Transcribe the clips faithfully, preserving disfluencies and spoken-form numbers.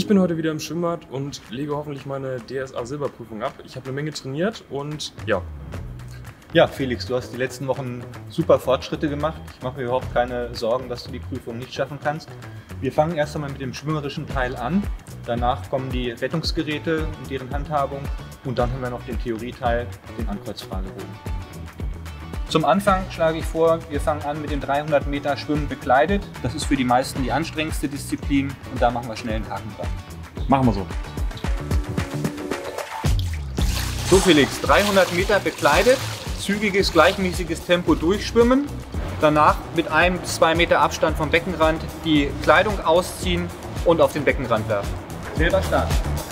Ich bin heute wieder im Schwimmbad und lege hoffentlich meine D S A-Silberprüfung ab. Ich habe eine Menge trainiert und ja. Ja, Felix, du hast die letzten Wochen super Fortschritte gemacht. Ich mache mir überhaupt keine Sorgen, dass du die Prüfung nicht schaffen kannst. Wir fangen erst einmal mit dem schwimmerischen Teil an. Danach kommen die Rettungsgeräte und deren Handhabung. Und dann haben wir noch den Theorieteil, den Ankreuzfragebogen. Zum Anfang schlage ich vor, wir fangen an mit den dreihundert Meter Schwimmen bekleidet. Das ist für die meisten die anstrengendste Disziplin und da machen wir schnell einen Haken dran. Machen wir so. So Felix, dreihundert Meter bekleidet, zügiges, gleichmäßiges Tempo durchschwimmen. Danach mit einem bis zwei Meter Abstand vom Beckenrand die Kleidung ausziehen und auf den Beckenrand werfen. Selber Start.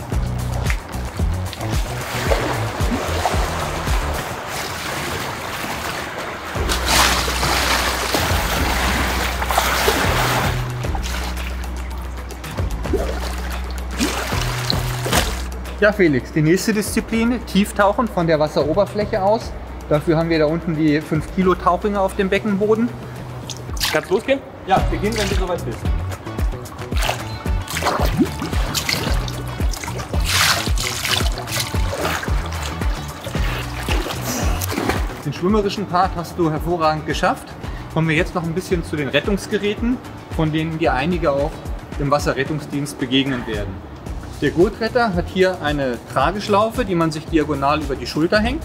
Ja Felix, die nächste Disziplin, Tieftauchen von der Wasseroberfläche aus. Dafür haben wir da unten die fünf Kilo Tauchringe auf dem Beckenboden. Kann's losgehen? Ja, beginn, wenn du soweit bist. Den schwimmerischen Part hast du hervorragend geschafft. Kommen wir jetzt noch ein bisschen zu den Rettungsgeräten, von denen dir einige auch im Wasserrettungsdienst begegnen werden. Der Gurtretter hat hier eine Trageschlaufe, die man sich diagonal über die Schulter hängt.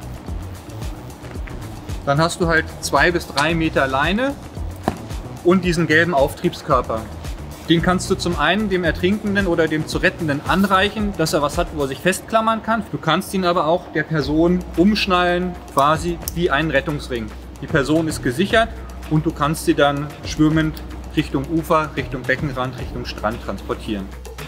Dann hast du halt zwei bis drei Meter Leine und diesen gelben Auftriebskörper. Den kannst du zum einen dem Ertrinkenden oder dem zu Rettenden anreichen, dass er was hat, wo er sich festklammern kann. Du kannst ihn aber auch der Person umschnallen, quasi wie einen Rettungsring. Die Person ist gesichert und du kannst sie dann schwimmend Richtung Ufer, Richtung Beckenrand, Richtung Strand transportieren.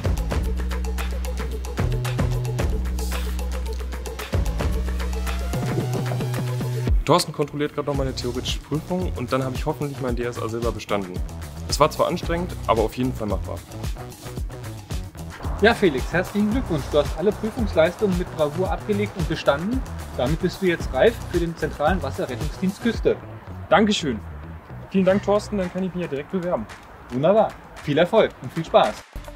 Thorsten kontrolliert gerade noch meine theoretische Prüfung und dann habe ich hoffentlich mein D S A Silber bestanden. Es war zwar anstrengend, aber auf jeden Fall machbar. Ja Felix, herzlichen Glückwunsch. Du hast alle Prüfungsleistungen mit Bravour abgelegt und bestanden. Damit bist du jetzt reif für den zentralen Wasserrettungsdienst Küste. Dankeschön. Vielen Dank Thorsten, dann kann ich mich ja direkt bewerben. Wunderbar. Viel Erfolg und viel Spaß.